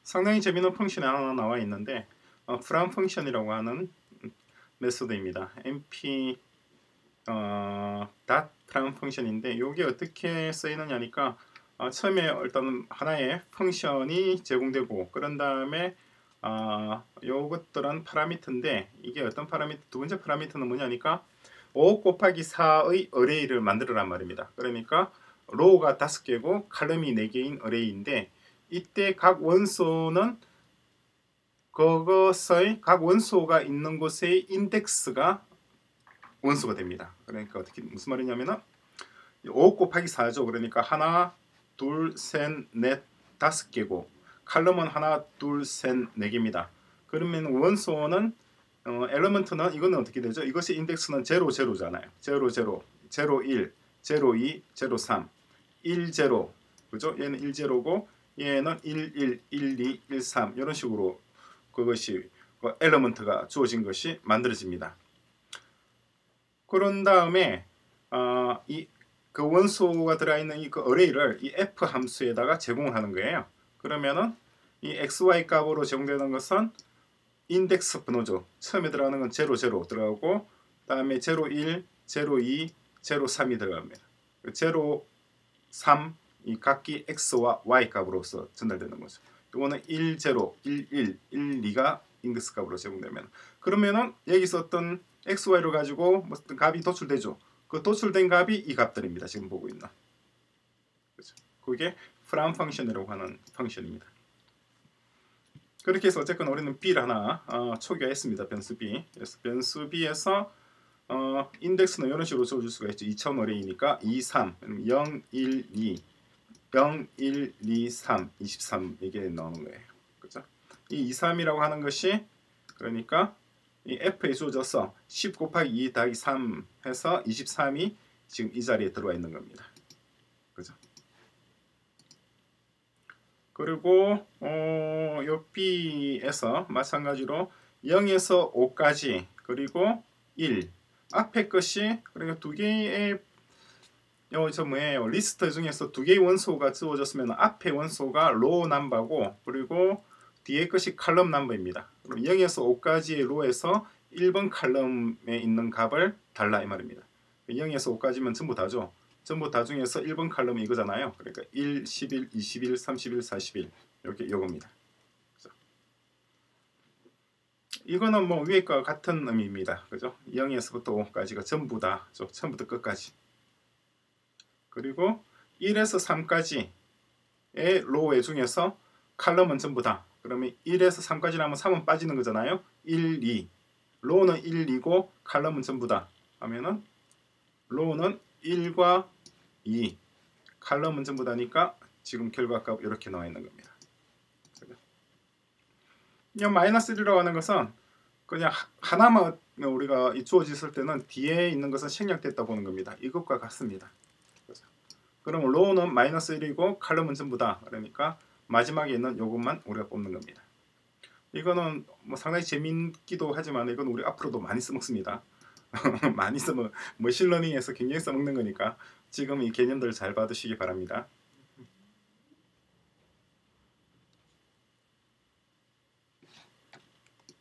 상당히 재미있는 펑션이 하나 나와 있는데 프람 펑션이라고 하는 메소드입니다. np 프람 펑션인데 이게 어떻게 쓰이느냐니까 처음에 일단 하나의 펑션이 제공되고 그런 다음에 요것들은 파라미터인데 이게 어떤 파라미터, 두 번째 파라미터는 뭐냐니까 5 곱하기 4의 어레이를 만들어란 말입니다. 그러니까 로우가 5개고 칼럼이 4개인 어레이인데 이때 각 원소는 그것의 각 원소가 있는 곳의 인덱스가 원소가 됩니다. 그러니까 어떻게 무슨 말이냐면은 5 곱하기 4죠. 그러니까 하나, 둘, 셋, 넷, 5개고 칼럼은 하나, 둘, 셋, 4개입니다. 그러면 원소는 엘리먼트는 이거는 어떻게 되죠? 이것의 인덱스는 0, 0잖아요. 0, 0, 0, 1, 0, 2, 0, 3, 1, 0. 그죠? 얘는 1, 0고 얘는 1, 1, 1, 2, 1, 3 이런 식으로 그것이 엘리먼트가 주어진 것이 만들어집니다. 그런 다음에 그 원소가 들어있는 이 그 어레이를 이 f 함수에다가 제공을 하는 거예요. 그러면은 이 xy 값으로 제공되는 것은 인덱스 번호죠. 처음에 들어가는 건 0, 0 들어가고 다음에 0, 1, 0, 2, 0, 3이 들어갑니다. 0, 3 이 각기 x와 y 값으로서 전달되는 거죠. 이거는 1, 0, 1, 1, 1, 2가 인덱스 값으로 제공되면 그러면은 여기서 어떤 xy를 가지고 어떤 값이 도출되죠. 그 도출된 값이 이 값들입니다. 지금 보고 있는. 그렇죠. 그게 프람 펑션이라고 하는 펑션입니다. 그렇게 해서 어쨌건 우리는 b를 하나 초기화했습니다. 변수 b. 그래서 변수 b에서 인덱스는 이런 식으로 써줄 수가 있죠. 2차원 어레이니까 2, 3, 0, 1, 2, 0, 1, 2, 3, 23 이게 나오는 거예요. 그렇죠? 이 2, 3이라고 하는 것이 그러니까 이 f에 주어져서 10 곱하기 2 더하기 3 해서 23이 지금 이 자리에 들어와 있는 겁니다. 그죠? 그리고 요 b에서 마찬가지로 0에서 5까지 그리고 1 앞에 것이 그러니까 두 개의 저 뭐예요? 리스트 중에서 두 개의 원소가 주어졌으면 앞에 원소가 로우 넘버고 그리고 뒤에 것이 칼럼 넘버입니다. 그럼 0에서 5까지의 로에서 1번 칼럼에 있는 값을 달라 이 말입니다. 0에서 5까지면 전부 다죠. 전부 다 중에서 1번 칼럼이 이거잖아요. 그러니까 1, 11, 21, 31, 41 이렇게 요겁니다. 이거는 뭐 위에 거 같은 의미입니다. 그죠? 0에서부터 5까지가 전부 다 처음부터 끝까지. 그리고 1에서 3까지의 로우 중에서 칼럼은 전부 다. 그러면 1에서 3까지 하면 3은 빠지는 거잖아요. 1, 2. 로우는 1, 2고 칼럼은 전부 다. 하면은 로우는 1과 2. 칼럼은 전부 다니까 지금 결과값 이렇게 나와 있는 겁니다. 이 마이너스 1이라고 하는 것은 그냥 하나만 우리가 주어졌을 때는 뒤에 있는 것은 생략됐다 보는 겁니다. 이것과 같습니다. 그럼 로우는 마이너스 1이고 칼럼은 전부 다. 그러니까 마지막에 있는 요것만 우리가 뽑는 겁니다. 이거는 뭐 상당히 재밌기도 하지만 이건 우리 앞으로도 많이 써먹습니다. 많이 써먹 머신러닝에서 굉장히 써먹는 거니까 지금 이 개념들 잘 받으시기 바랍니다.